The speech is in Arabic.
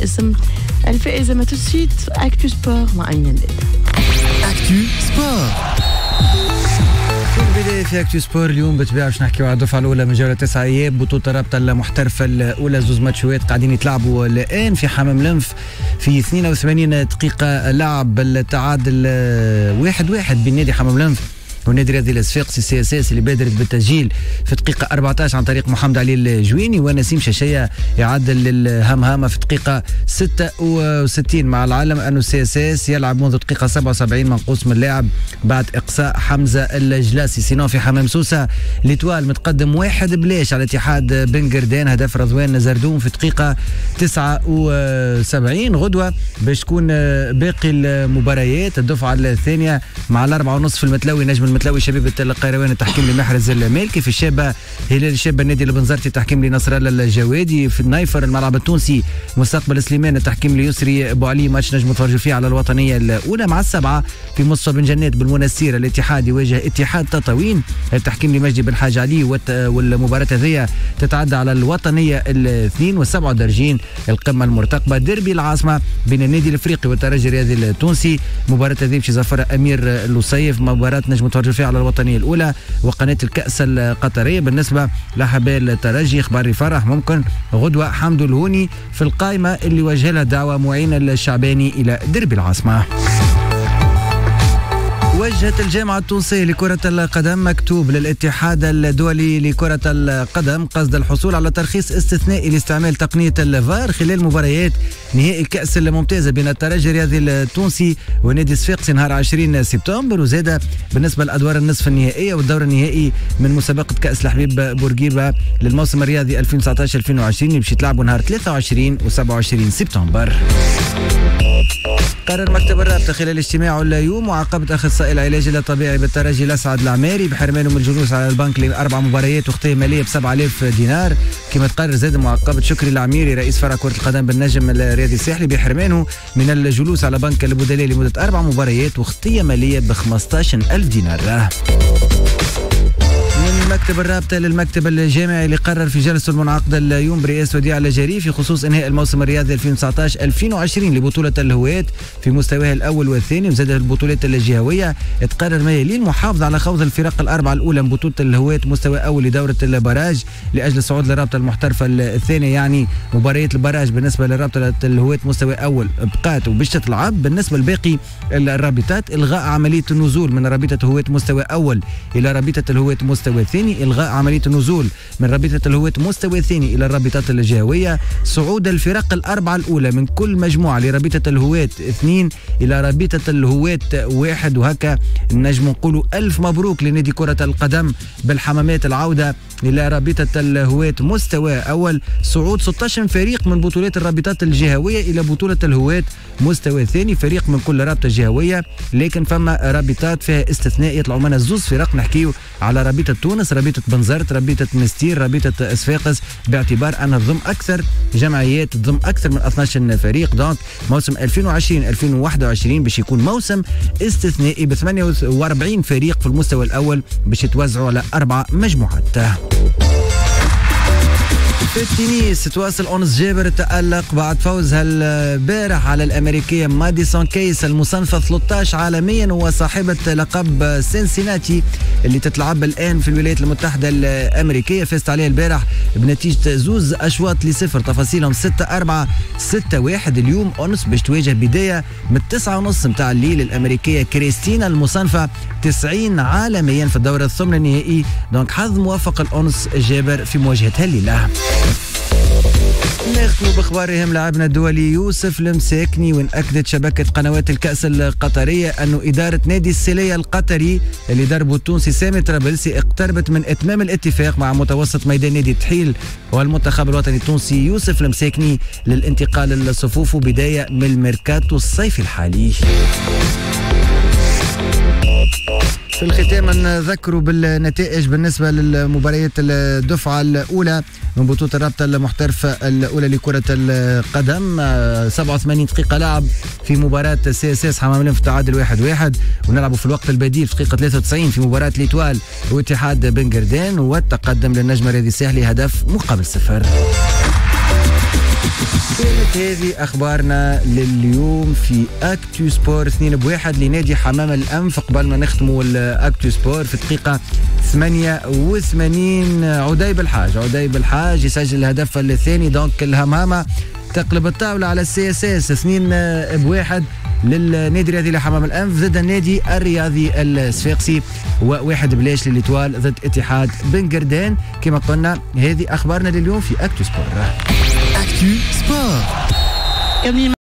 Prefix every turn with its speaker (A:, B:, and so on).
A: اسم الفائزة. ما تسيت أكتو سبور مع أمين الليل.
B: أكتو سبور في البداية في أكتو سبور اليوم بتباع باش نحكيو على الدفعة الأولى من جولة 9 أيام بطولة الرابطة المحترفة الأولى. زوز ماتشوات قاعدين يتلعبوا الآن في حمام لنف. في 82 دقيقة لعب التعادل 1-1 بين نادي حمام لنف ونادي رياضي الصفاقسي سي اس اس اللي بادرت بالتسجيل في دقيقة 14 عن طريق محمد علي الجويني، ونسيم شاشية يعدل للهمهامة في دقيقة 66. مع العلم أنه سي اس اس يلعب منذ دقيقة 77 منقوص من اللاعب بعد إقصاء حمزة الجلاسي. سينو في حمام سوسة ليتوال متقدم 1-0 على اتحاد بن قردان، هدف رضوان زردوم في دقيقة 79. غدوة باش تكون باقي المباريات الدفعة الثانية مع 4:30 في المتلوي. نجم المتلوي شبيبة القيروان التحكيم لمحرز المالكي. في الشابة هلال الشابة النادي البنزرتي التحكيم لنصر الله الجوادي. في النايفر الملعب التونسي مستقبل سليمان التحكيم ليسري ابو علي. ماتش نجم نتفرجوا فيه على الوطنية الأولى. مع 7 في مصطفى بن جنات بالمنسير الاتحاد يواجه اتحاد تطاوين التحكيم لمجدي بن حاج علي. والمباراة هذه تتعدى على الوطنية 72 القمة المرتقبة. ديربي العاصمة بين النادي الافريقي والترجي الرياضي التونسي. مباراة هذه باش يزفرها امير اللصيف. مباراة نجم نتفرجوا فيها على الوطنية الأولى وقناة الكأس القطرية. بالنسبة لحبال الترجي اخبار فرح ممكن غدوة حمد الهوني في القائمة اللي وجه لها دعوة معين الشعباني إلى دربي العاصمة. وجهت الجامعة التونسية لكرة القدم مكتوب للاتحاد الدولي لكرة القدم قصد الحصول على ترخيص استثنائي لاستعمال تقنية الفار خلال مباريات نهائي الكأس الممتازة بين الترجي الرياضي التونسي ونادي الصفاقسي نهار 20 سبتمبر. وزاد بالنسبة لأدوار النصف النهائية والدور النهائي من مسابقة كأس الحبيب بورقيبة للموسم الرياضي 2019-2020 اللي باش يتلعبوا نهار 23 و27 سبتمبر. قرر مكتب الرابطة خلال اجتماعه اليوم معاقبة أخصائي العلاج الطبيعي بالترجي الأسعد العماري بحرمانه من الجلوس على البنك ل4 مباريات وخطية مالية ب7000 دينار. كما تقرر زاد معاقبة شكري العميري رئيس فرع كرة القدم بالنجم الرياضي الساحلي بحرمانه من الجلوس على بنك البدلاء لمدة 4 مباريات وخطية مالية ب15000 دينار. من مكتب الرابطة للمكتب الجامعي اللي قرر في جلسة المنعقدة اليوم برئاسة وديع الجري في خصوص انهاء الموسم الرياضي 2019-2020 لبطولة الهواة في مستواها الأول والثاني. وزاد البطولات الجهوية تقرر ما يلي المحافظة على خوض الفرق الأربعة الأولى من بطولة الهواة مستوى أول لدورة البراج لأجل الصعود للرابطة المحترفة الثانية. يعني مباريات البراج بالنسبة للرابطة الهواة مستوى أول بقات وباش تتلعب. بالنسبة لباقي الرابطات إلغاء عملية النزول من رابطة هواة مستوى أول إلى رابطة الهواة مستوى ثاني. إلغاء عملية النزول من رابطة الهواة مستوى ثاني إلى الرابطات الجهوية. صعود الفرق الأربعة الأولى من كل مجموعة لرابطة الهواة 2 إلى رابطة الهواة 1. وهكا نجم نقولوا ألف مبروك لنادي كرة القدم بالحمامات العودة إلى رابطة الهواة مستوى أول. صعود 16 فريق من بطولات الرابطات الجهوية إلى بطولة الهواة مستوى ثاني، فريق من كل رابطة جهوية. لكن فما رابطات فيها استثناء يطلعوا منها زوز فرق. نحكيو على رابطة تونس، رابطة بنزرت، رابطة مستير، رابطة صفاقس، باعتبار أنها تضم أكثر جمعيات، تضم أكثر من 12 فريق. دونك موسم 2020-2021 باش يكون موسم استثنائي ب 48 فريق في المستوى الأول باش يتوزعوا على 4 مجموعات. في التنس تواصل أونس جابر تألق بعد فوزها البارح على الأمريكية ماديسون كيس المصنفة 13 عالميا وصاحبة لقب سينسيناتي اللي تتلعب الآن في الولايات المتحدة الأمريكية. فازت عليها البارح بنتيجة 2 أشواط ل0 تفاصيلهم 6-4 6-1. اليوم أونس باش تواجه بداية من 9:30 متاع الليل الأمريكية كريستينا المصنفة 90 عالميا في الدورة الثمن النهائي. دونك حظ موفق الأونس جابر في مواجهتها الليلة. نختم باخبارهم لاعبنا الدولي يوسف المساكني. وان اكدت شبكه قنوات الكاس القطريه انه اداره نادي السيليه القطري اللي دربه التونسي سامي طرابلسي اقتربت من اتمام الاتفاق مع متوسط ميدان نادي التحيل والمنتخب الوطني التونسي يوسف المساكني للانتقال لصفوفه بدايه من الميركاتو الصيفي الحالي. في الختام نذكروا بالنتائج بالنسبة للمباريات الدفعة الأولى من بطولة الرابطة المحترفة الأولى لكرة القدم. 87 دقيقة لعب في مباراة سي اس اس حمام لنف تعادل 1-1 ونلعبوا في الوقت البديل في دقيقة 93 في مباراة ليتوال واتحاد بن قردان والتقدم للنجم الرياضي الساحلي هدف مقابل 0. كانت هذه أخبارنا لليوم في أكتو سبور 2-1 لنادي حمام الأنف. قبل ما نختموا الأكتو سبور في الدقيقة 88 عديب الحاج يسجل الهدف الثاني. دونك الهمامة تقلب الطاولة على السي اس اس 2-1 للنادي الرياضي لحمام الأنف ضد النادي الرياضي الصفاقسي، و1-0 للإتوال ضد اتحاد بن قردان. كما قلنا هذه أخبارنا لليوم في أكتو سبور.
C: أكتو سبور.